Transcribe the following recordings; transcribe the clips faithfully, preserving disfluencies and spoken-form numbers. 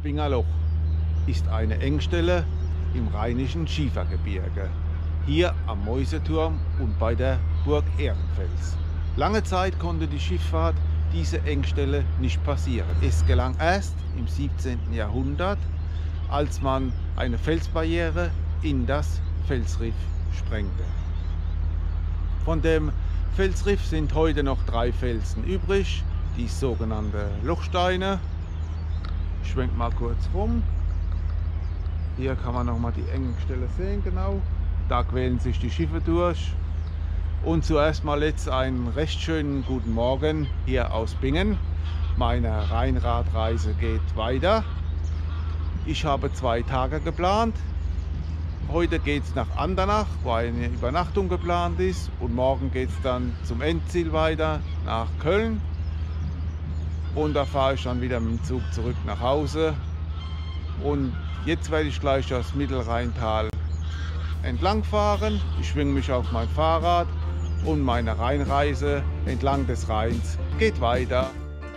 Binger Loch ist eine Engstelle im Rheinischen Schiefergebirge, hier am Mäuseturm und bei der Burg Ehrenfels. Lange Zeit konnte die Schifffahrt diese Engstelle nicht passieren. Es gelang erst im siebzehnten Jahrhundert, als man eine Felsbarriere in das Felsriff sprengte. Von dem Felsriff sind heute noch drei Felsen übrig, die sogenannte Lochsteine. Ich schwenke mal kurz rum. Hier kann man noch mal die Engstelle sehen, genau. Da quälen sich die Schiffe durch. Und zuerst mal jetzt einen recht schönen guten Morgen hier aus Bingen. Meine Rheinradreise geht weiter. Ich habe zwei Tage geplant. Heute geht es nach Andernach, wo eine Übernachtung geplant ist. Und morgen geht es dann zum Endziel weiter nach Köln. Und da fahre ich dann wieder mit dem Zug zurück nach Hause. Und jetzt werde ich gleich das Mittelrheintal entlang fahren. Ich schwinge mich auf mein Fahrrad und meine Rheinreise entlang des Rheins geht weiter.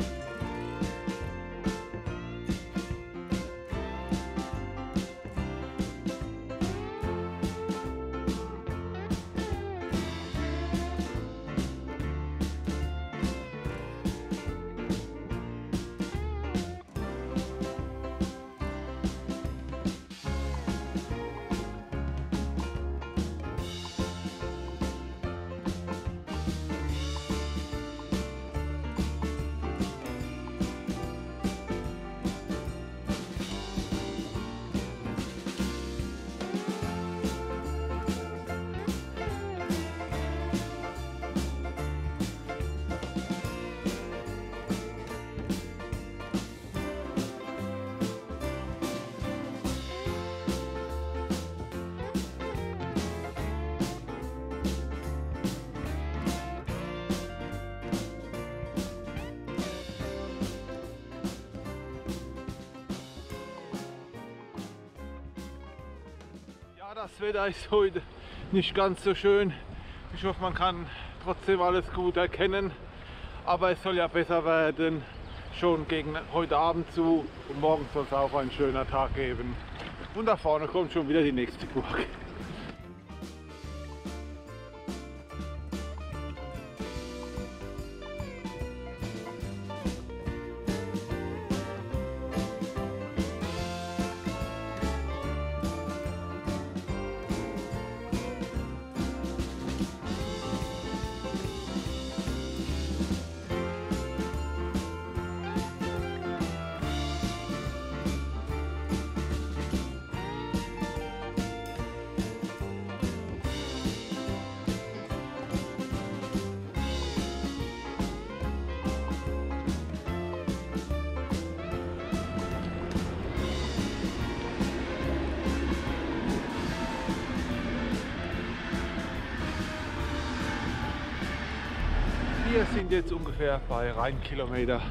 Das Wetter ist heute nicht ganz so schön. Ich hoffe, man kann trotzdem alles gut erkennen. Aber es soll ja besser werden, schon gegen heute Abend zu. Und morgen soll es auch ein schöner Tag geben. Und da vorne kommt schon wieder die nächste Burg. Wir sind jetzt ungefähr bei Rheinkilometer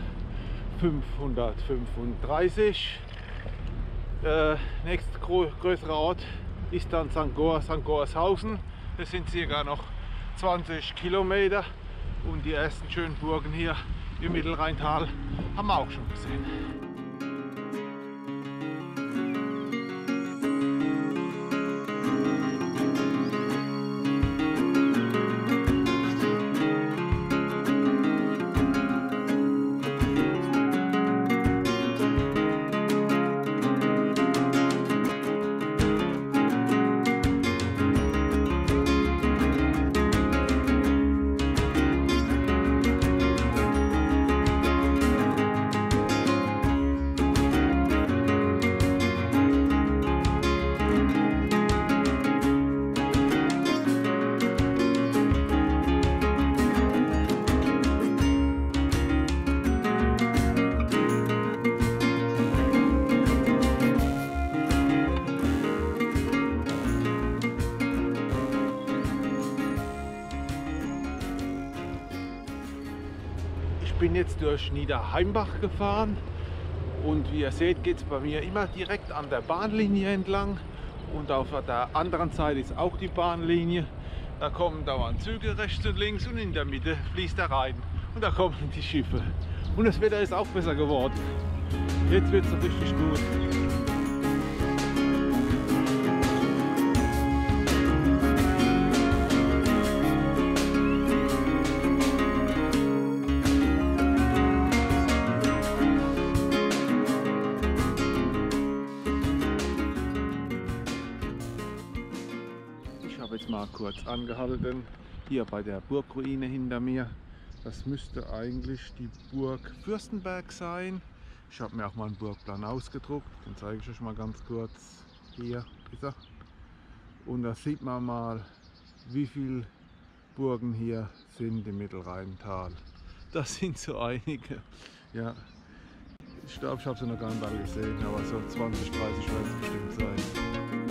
fünfhundertfünfunddreißig. Der nächste größere Ort ist dann Sankt Goar, Sankt Goarshausen. Das sind circa noch zwanzig Kilometer und die ersten schönen Burgen hier im Mittelrheintal haben wir auch schon gesehen. Ich bin jetzt durch Niederheimbach gefahren und wie ihr seht, geht es bei mir immer direkt an der Bahnlinie entlang und auf der anderen Seite ist auch die Bahnlinie. Da kommen dauernd Züge rechts und links und in der Mitte fließt der Rhein und da kommen die Schiffe und das Wetter ist auch besser geworden. Jetzt wird es richtig gut. Ich habe jetzt mal kurz angehalten, hier bei der Burgruine hinter mir. Das müsste eigentlich die Burg Fürstenberg sein. Ich habe mir auch mal einen Burgplan ausgedruckt, den zeige ich euch mal ganz kurz. Hier ist er. Und da sieht man mal, wie viele Burgen hier sind im Mittelrheintal. Das sind so einige. Ja, ich glaube, ich habe sie noch gar nicht alle gesehen, aber so zwanzig, dreißig werden es bestimmt sein.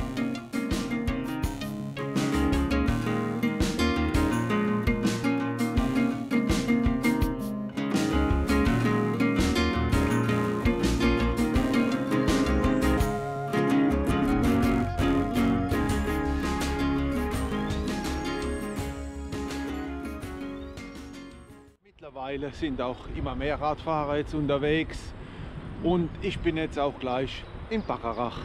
Mittlerweile sind auch immer mehr Radfahrer jetzt unterwegs und ich bin jetzt auch gleich in Bacharach.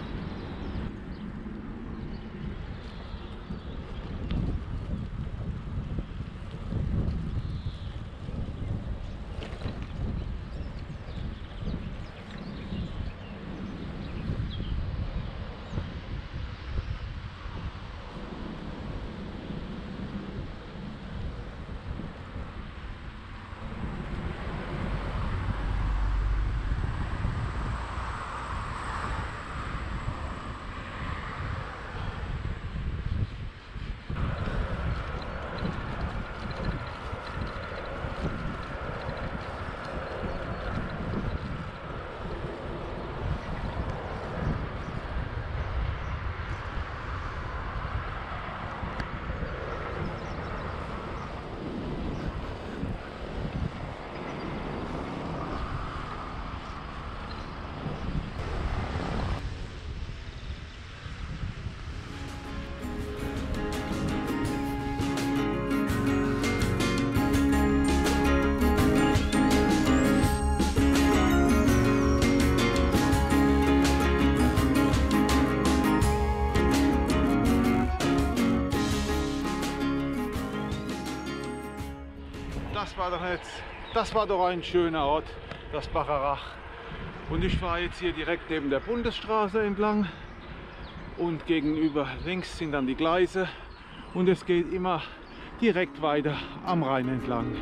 Das war doch jetzt, das war doch ein schöner Ort, das Bacharach. Und ich fahre jetzt hier direkt neben der Bundesstraße entlang und gegenüber links sind dann die Gleise und es geht immer direkt weiter am Rhein entlang.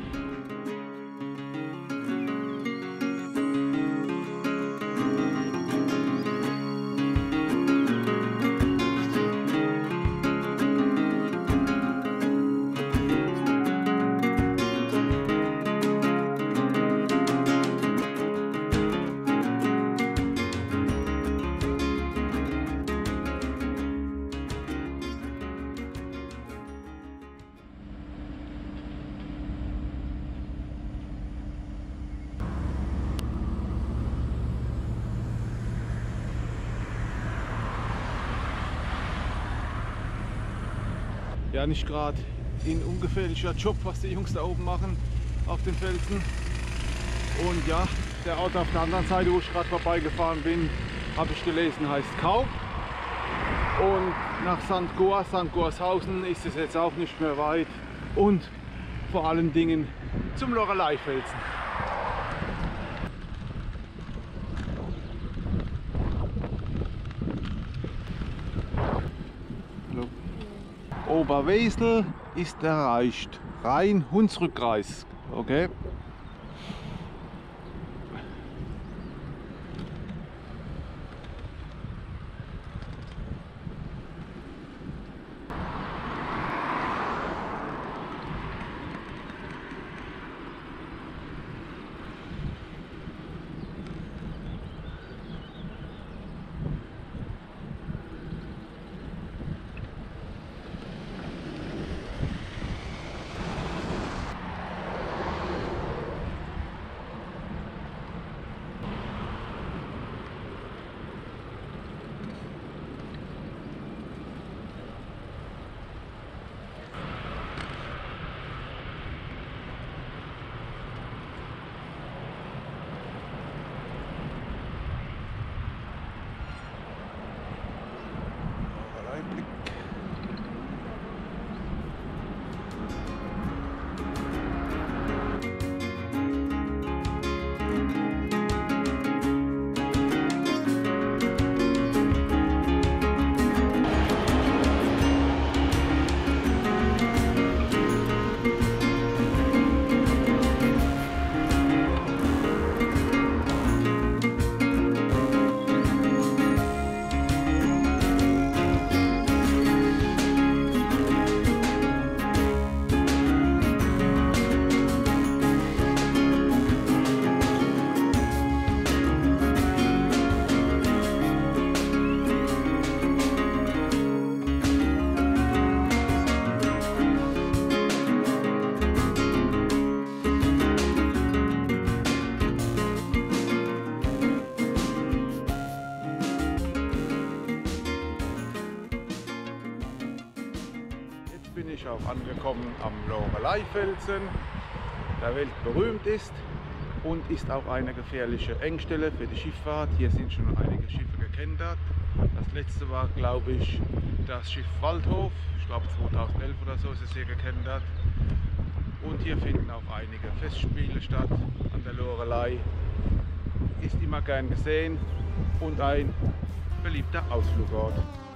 Ja, nicht gerade ein ungefährlicher Job, was die Jungs da oben machen auf den Felsen. Und ja, der Ort auf der anderen Seite, wo ich gerade vorbeigefahren bin, habe ich gelesen, heißt Kaub. Und nach Sankt Goar, Sankt Goarshausen ist es jetzt auch nicht mehr weit. Und vor allen Dingen zum Loreleyfelsen. Oberwesel ist erreicht. Rhein-Hunsrückkreis. Okay. bin ich auch angekommen am Loreley-Felsen, der weltberühmt ist und ist auch eine gefährliche Engstelle für die Schifffahrt. Hier sind schon einige Schiffe gekentert. Das letzte war, glaube ich, das Schiff Waldhof. Ich glaube zweitausendelf oder so ist es hier gekentert. Und hier finden auch einige Festspiele statt an der Loreley. Ist immer gern gesehen und ein beliebter Ausflugort.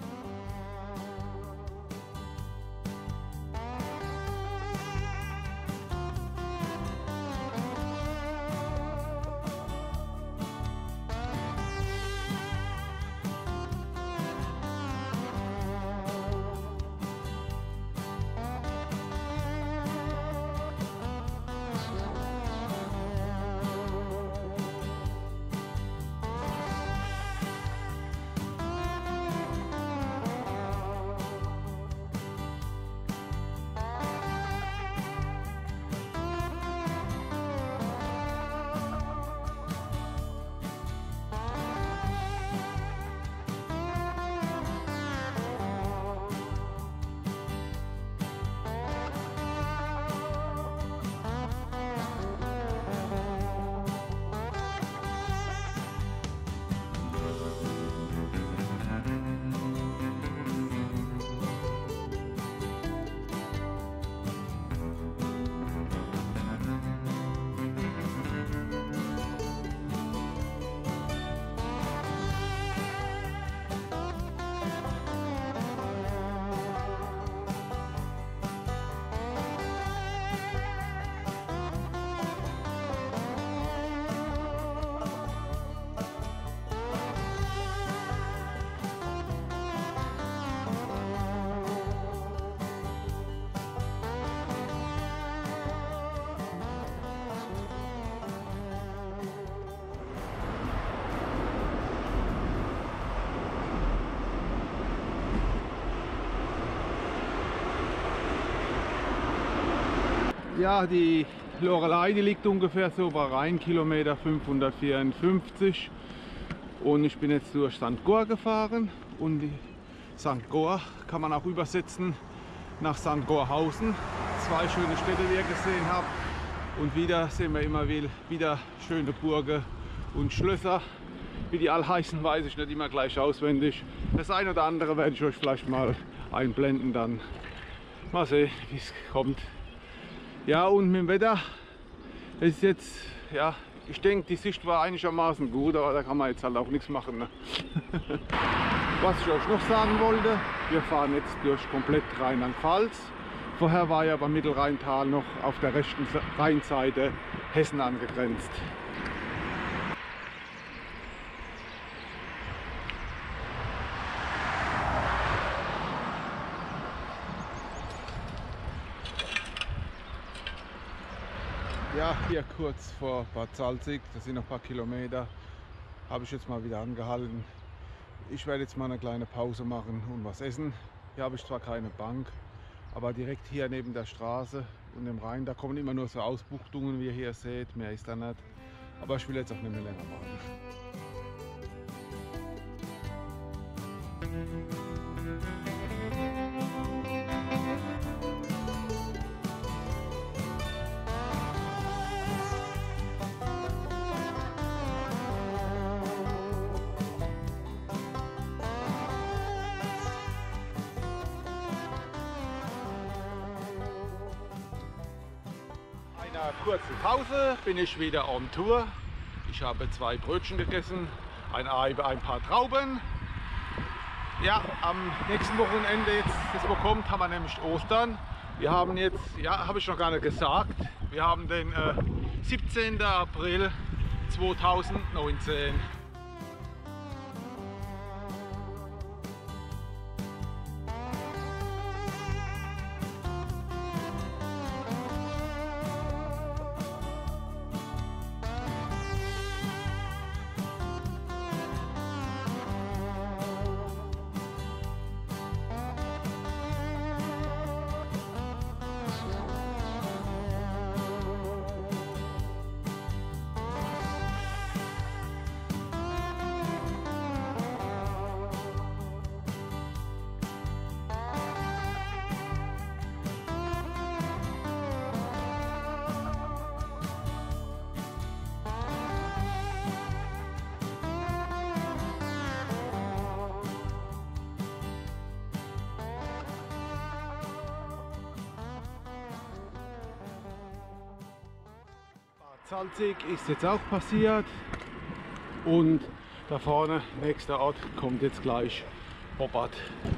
Ja, die Loreley, die liegt ungefähr so bei Rheinkilometer fünfhundertvierundfünfzig und ich bin jetzt durch Sankt Goar gefahren und die Sankt Goar kann man auch übersetzen nach Sankt Goarhausen. Zwei schöne Städte, die ihr gesehen habt, und wieder sehen wir immer wieder schöne Burgen und Schlösser. Wie die all heißen, weiß ich nicht immer gleich auswendig. Das eine oder andere werde ich euch vielleicht mal einblenden, dann mal sehen, wie es kommt. Ja, und mit dem Wetter, es ist jetzt, ja, ich denke, die Sicht war einigermaßen gut, aber da kann man jetzt halt auch nichts machen. Ne? Was ich euch noch sagen wollte, wir fahren jetzt durch komplett Rheinland-Pfalz. Vorher war ja beim Mittelrheintal noch auf der rechten Rheinseite Hessen angegrenzt. Ja, hier kurz vor Bad Salzig, das sind noch ein paar Kilometer, habe ich jetzt mal wieder angehalten. Ich werde jetzt mal eine kleine Pause machen und was essen. Hier habe ich zwar keine Bank, aber direkt hier neben der Straße und dem Rhein, da kommen immer nur so Ausbuchtungen, wie ihr hier seht, mehr ist da nicht. Aber ich will jetzt auch nicht mehr länger warten. Nach einer kurzen Pause bin ich wieder on Tour. Ich habe zwei Brötchen gegessen, ein Ei, ein paar Trauben. Ja, am nächsten Wochenende, jetzt, das wo kommt, haben wir nämlich Ostern. Wir haben jetzt, ja, habe ich noch gar nicht gesagt, wir haben den äh, siebzehnten April zweitausendneunzehn. Salzig ist jetzt auch passiert und da vorne, nächster Ort, kommt jetzt gleich Boppard.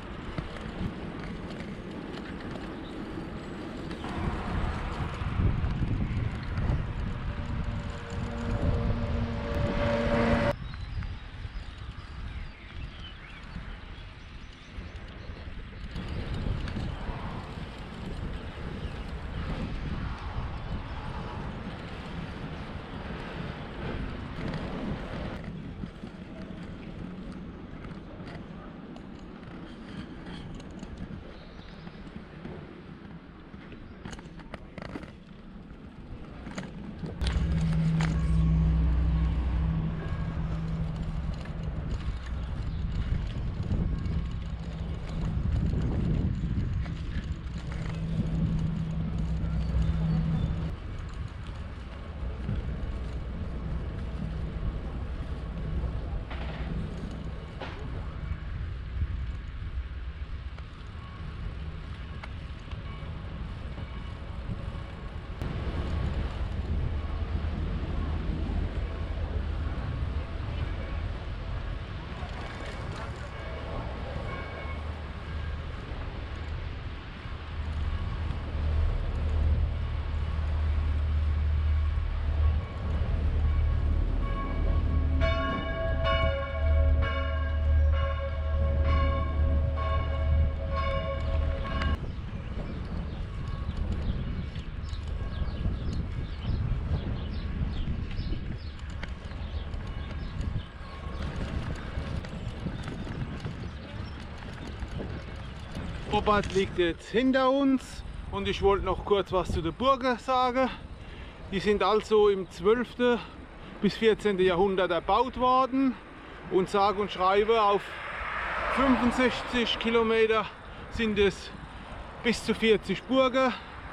Boppard liegt jetzt hinter uns und ich wollte noch kurz was zu der Burg sagen. Die sind also im zwölften bis vierzehnten Jahrhundert erbaut worden und sage und schreibe auf fünfundsechzig Kilometer sind es bis zu vierzig Burgen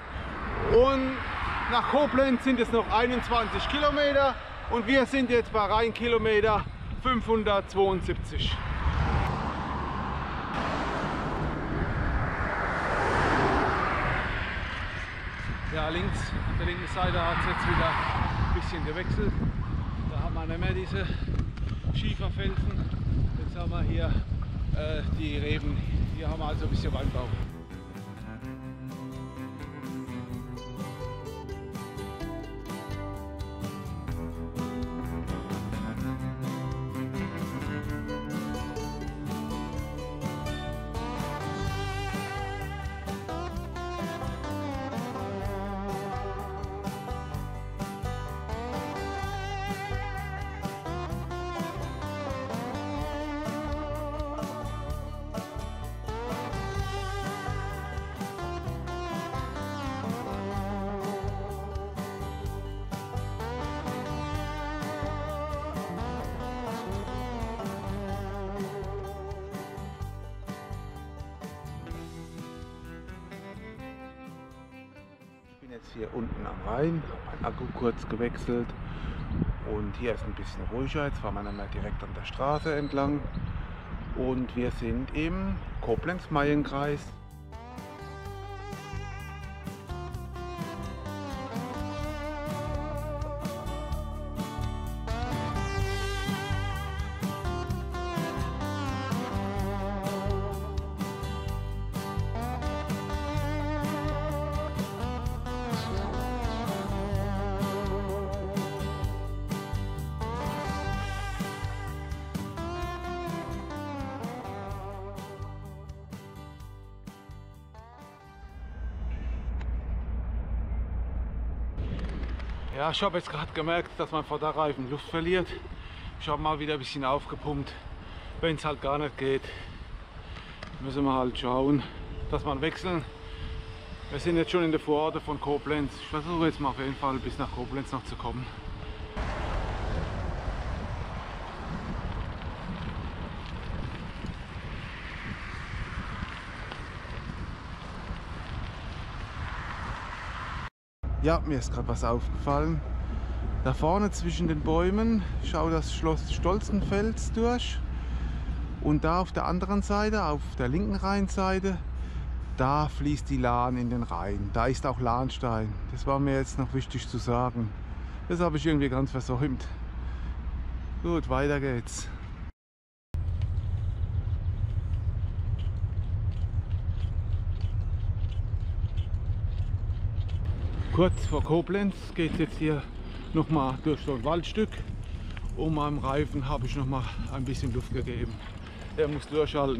und nach Koblenz sind es noch einundzwanzig Kilometer und wir sind jetzt bei Rheinkilometer fünfhundertzweiundsiebzig. Ja, links, an der linken Seite hat es jetzt wieder ein bisschen gewechselt. Da haben wir nicht mehr diese Schieferfelsen. Jetzt haben wir hier äh, die Reben. Hier haben wir also ein bisschen Weinbau. Ich bin jetzt hier unten am Rhein, habe meinen Akku kurz gewechselt und hier ist ein bisschen ruhiger. Jetzt fahren wir nicht mehr direkt an der Straße entlang und wir sind im Koblenz-Mayen-Kreis. Ja, ich habe jetzt gerade gemerkt, dass mein Vorderreifen Luft verliert. Ich habe mal wieder ein bisschen aufgepumpt. Wenn es halt gar nicht geht, müssen wir halt schauen, dass wir wechseln. Wir sind jetzt schon in der Vororte von Koblenz. Ich versuche jetzt mal auf jeden Fall bis nach Koblenz noch zu kommen. Ja, mir ist gerade was aufgefallen. Da vorne zwischen den Bäumen schaut das Schloss Stolzenfels durch. Und da auf der anderen Seite, auf der linken Rheinseite, da fließt die Lahn in den Rhein. Da ist auch Lahnstein. Das war mir jetzt noch wichtig zu sagen. Das habe ich irgendwie ganz versäumt. Gut, weiter geht's. Kurz vor Koblenz geht es jetzt hier nochmal durch so ein Waldstück. Um meinem Reifen habe ich noch mal ein bisschen Luft gegeben. Er muss durchhalten.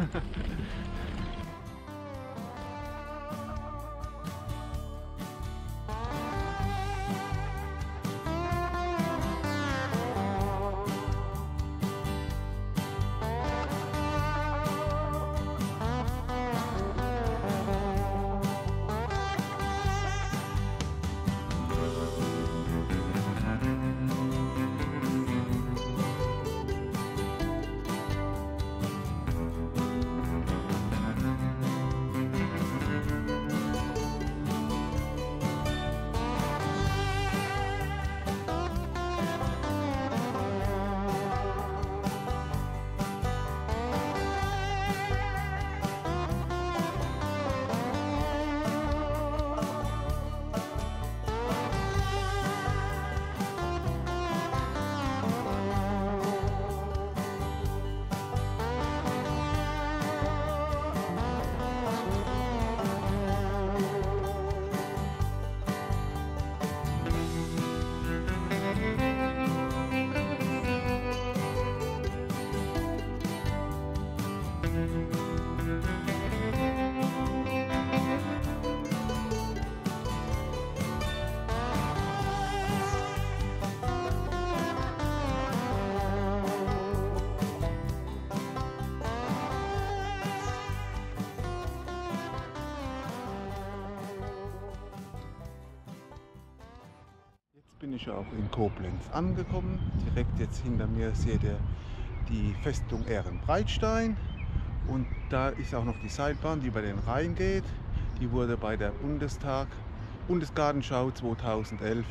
Bin ich auch in Koblenz angekommen. Direkt jetzt hinter mir seht ihr die Festung Ehrenbreitstein und da ist auch noch die Seilbahn, die über den Rhein geht. Die wurde bei der Bundestag, Bundesgartenschau zweitausendelf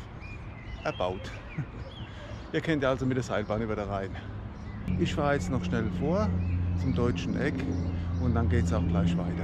erbaut. Ihr kennt ja also mit der Seilbahn über den Rhein. Ich fahre jetzt noch schnell vor zum Deutschen Eck und dann geht es auch gleich weiter.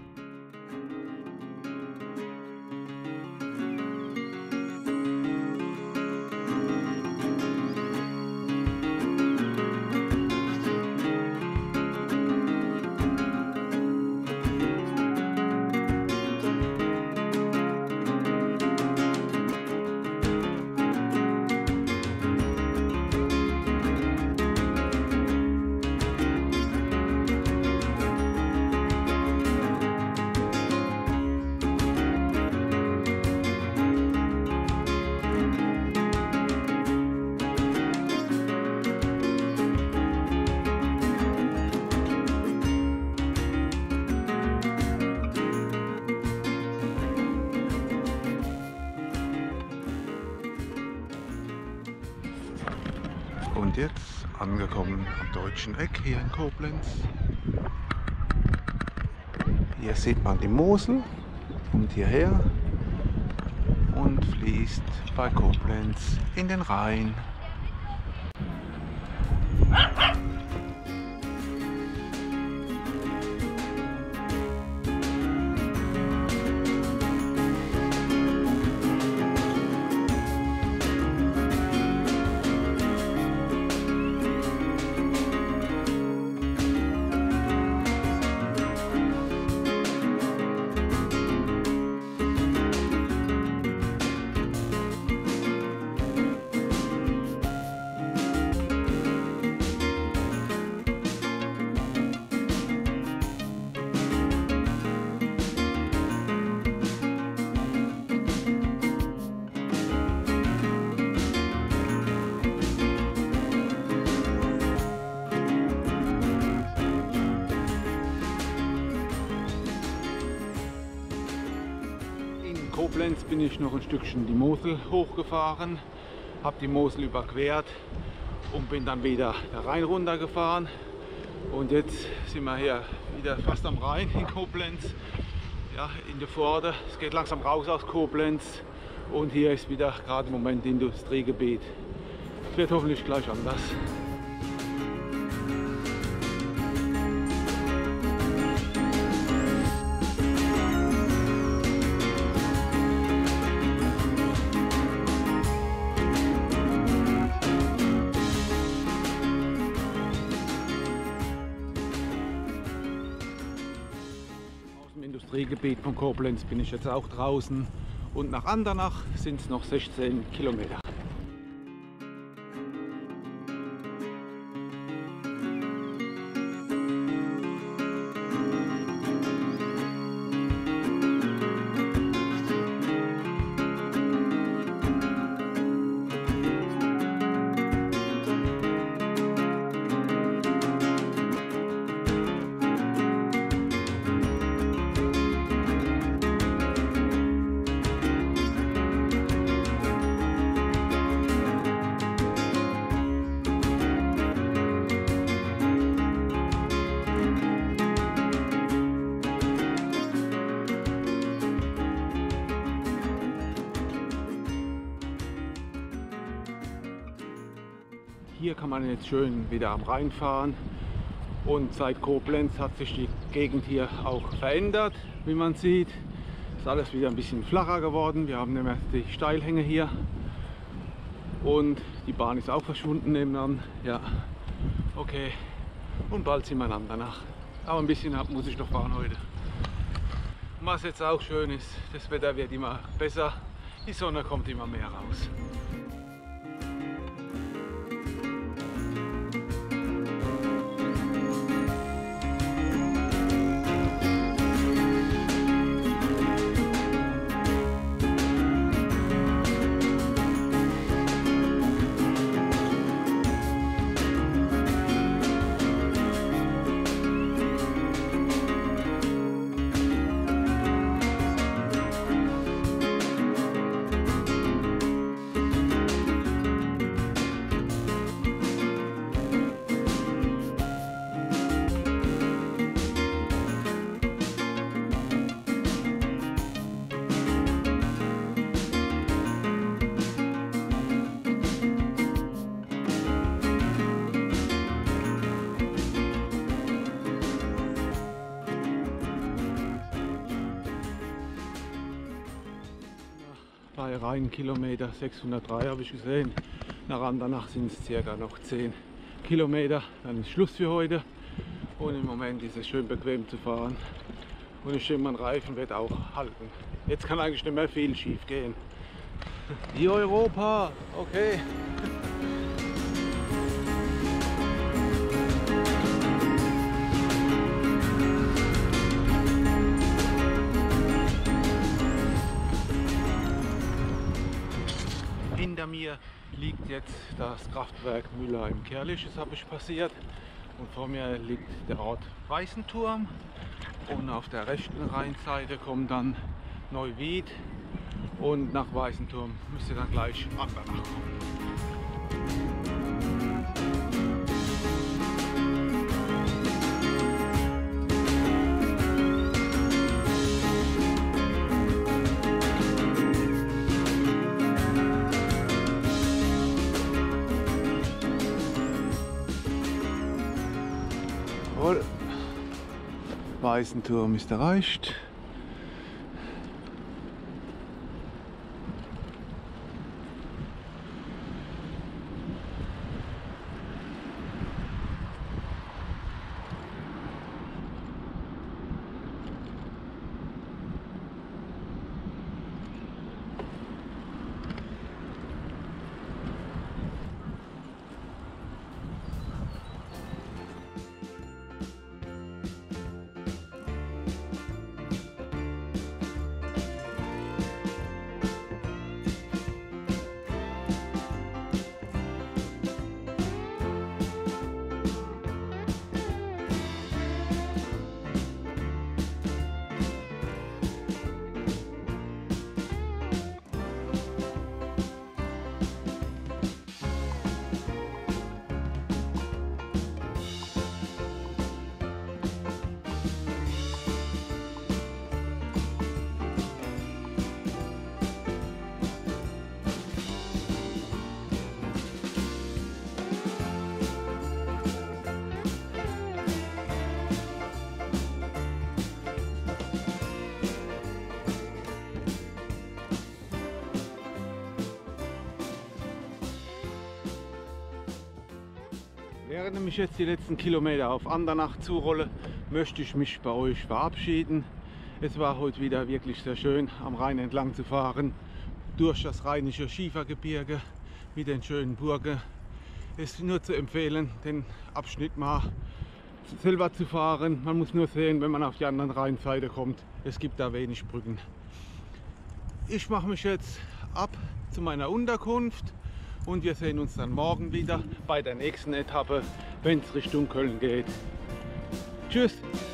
Und jetzt angekommen am Deutschen Eck hier in Koblenz. Hier sieht man die Mosel, kommt hierher und fließt bei Koblenz in den Rhein. Koblenz bin ich noch ein Stückchen die Mosel hochgefahren, habe die Mosel überquert und bin dann wieder der Rhein runtergefahren. Und jetzt sind wir hier wieder fast am Rhein in Koblenz, ja, in der Pforte. Es geht langsam raus aus Koblenz und hier ist wieder gerade im Moment Industriegebiet. Es wird hoffentlich gleich anders. Industriegebiet von Koblenz bin ich jetzt auch draußen und nach Andernach sind es noch sechzehn Kilometer. Hier kann man jetzt schön wieder am Rhein fahren und seit Koblenz hat sich die Gegend hier auch verändert, wie man sieht. Ist alles wieder ein bisschen flacher geworden, wir haben nicht mehr die Steilhänge hier und die Bahn ist auch verschwunden nebenan. Ja, okay, und bald sind wir in Andernach. Aber ein bisschen muss ich noch fahren heute. Und was jetzt auch schön ist, das Wetter wird immer besser, die Sonne kommt immer mehr raus. Bei Rheinkilometer sechshundertdrei habe ich gesehen. Nach Andernach sind es circa noch zehn Kilometer. Dann ist Schluss für heute. Und im Moment ist es schön bequem zu fahren. Und ich denke, mein Reifen wird auch halten. Jetzt kann eigentlich nicht mehr viel schief gehen. Die Europa, okay. Hinter mir liegt jetzt das Kraftwerk Müller im Kerlich, das habe ich passiert. Und vor mir liegt der Ort Weißenturm. Und auf der rechten Rheinseite kommt dann Neuwied. Und nach Weißenturm müsste dann gleich Andernach kommen. Weißenturm ist erreicht. Während ich jetzt die letzten Kilometer auf Andernach zurolle, möchte ich mich bei euch verabschieden. Es war heute wieder wirklich sehr schön, am Rhein entlang zu fahren, durch das rheinische Schiefergebirge mit den schönen Burgen. Es ist nur zu empfehlen, den Abschnitt mal selber zu fahren. Man muss nur sehen, wenn man auf die andere Rheinseite kommt, es gibt da wenig Brücken. Ich mache mich jetzt ab zu meiner Unterkunft und wir sehen uns dann morgen wieder bei der nächsten Etappe, wenn es Richtung Köln geht. Tschüss!